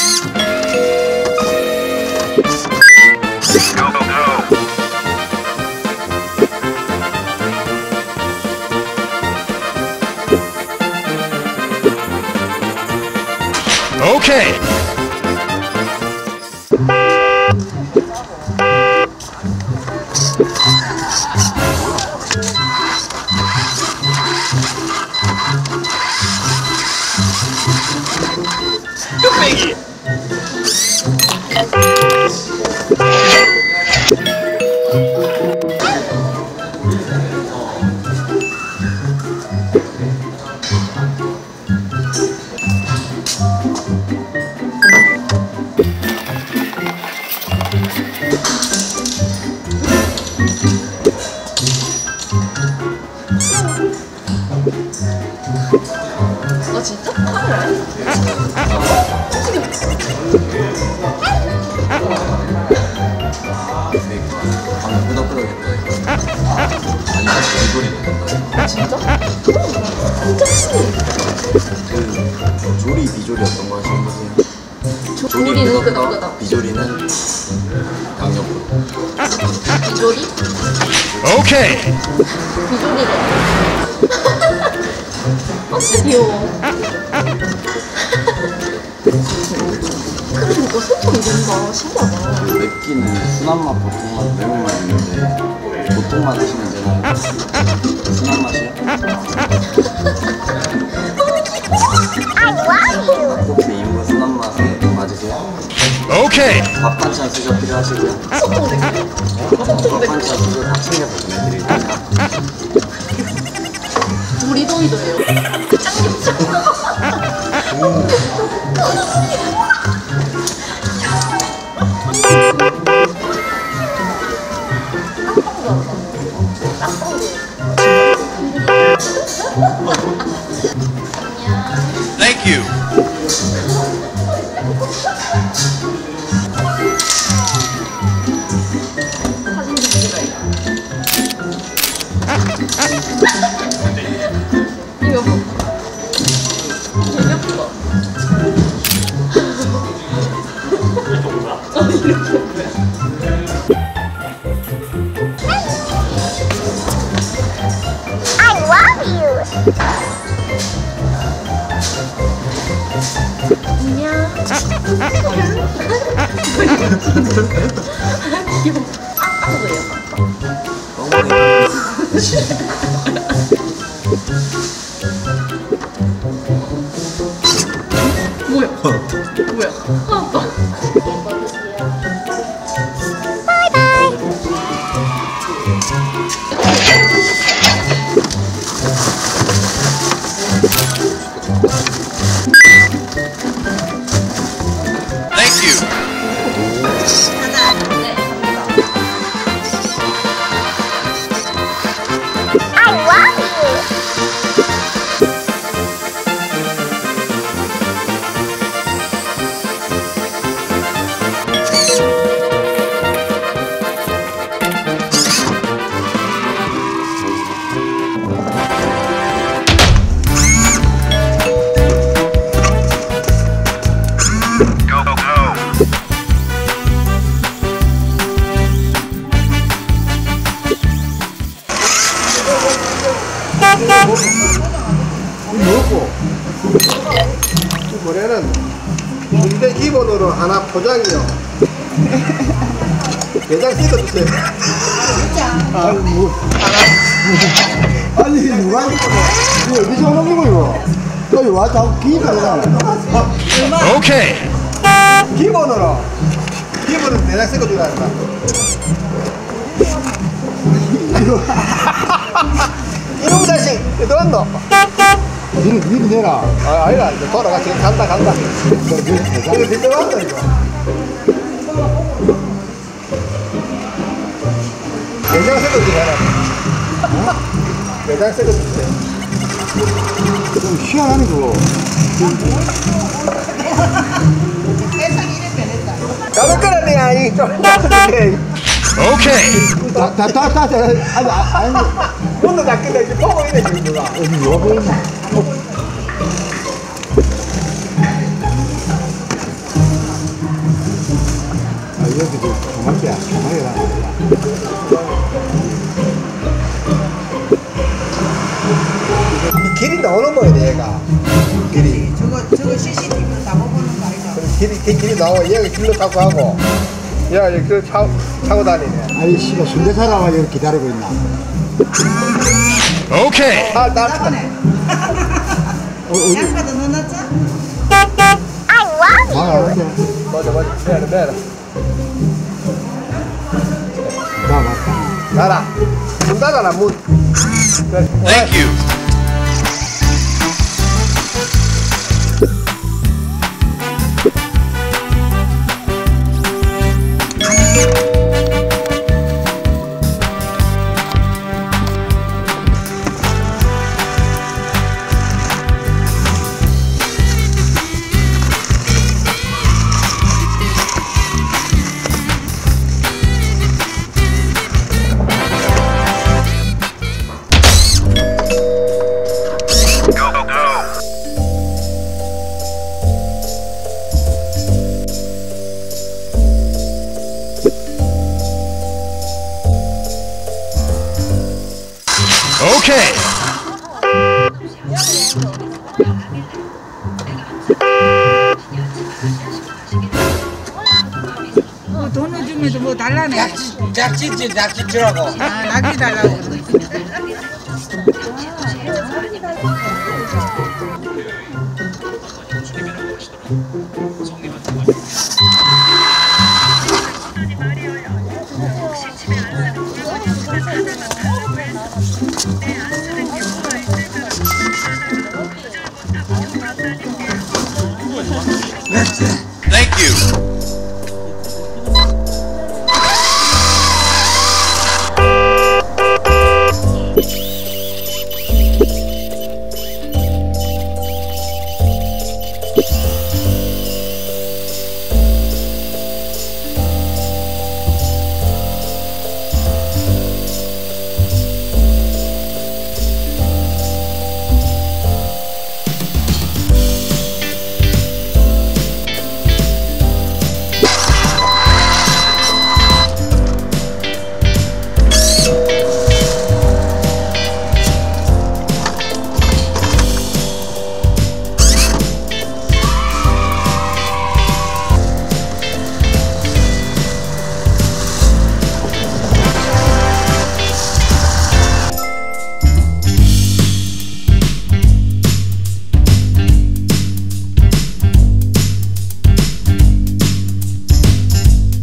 오케이. 뚝배기. 아 진짜? 카메라야? 방금 끄덕끄덕했다. 아니 이소리 낸다. 진짜? 진짜 신기해. 그 조리 비조리 어떤 거 하시는 거세요? 조리는 끄덕끄덕. 비조리는 양옆으로. 비조리? 오케이. 비조리래. 아 진짜 귀여워. 그러니까 소통이 된다. 신기하다. 그 맵기는 순한 맛, 보통 맛, 매운 맛 있는데 보통 맛 드시면 되나요? 순한 맛이요? 떡볶이 2인분 순한 맛에 맞으세요? 오케이. 밥 반찬 수저 필요하시고요? 소통되네. 밥 반찬 수저 다 챙겨서 보내드릴게요. 우리 동이도 해요. 짱겹죠? Thank you. 사진 좀 찍어야겠다. 이거 봐. 되게 예쁘다. 이렇게. I love you. 안녕. 귀여워. 아까도 그래요. 뭐야? 뭐야? 아빠. Thank you. I love you. 먹고 이번에는 군대 기본으로 하나 포장이요. 대장 찍어주세요. 진짜? 아니 누가 이거 어디서 오는 거고 이거? 여기 와 자꾸 기입하잖아. 오케이. 기본으로 대장 찍어주라 했다. 이놈 자식 어디 왔노? 니는 내라. 아 아니라 이제 돌아가 지금 간다. 이거 진짜 왔다 이거. 대장 찍어주라 해라. 대장 찍어주세요. 좀 희한하네 그거. 가볼 거라네 아이 좀. 오케이. 아니 문도 닫긴데 이제 보고 있네 지금 누가. 누가 보이냐? 이렇게 조mar게 이 길이 나오는 거야 얘가. 길이. 저거 CCTV 잡아보는 거 아니야? 길이 나와. 얘가 길로 갖고 하고. 얘가 이렇게 차고 다니네. 아이 씨가 순대 사람 와서 기다리고 있나? Okay. 아, 나. 양파도 넣어놨죠? I love you. 아, 어때? 맞아. 매라. 나 맞다. 가라. 문 닫아라, 문. Thank you. Okay. 돈을 주면서 뭐 달라네. 낙지 주라고. 아, 낙지 달라고. Thank you.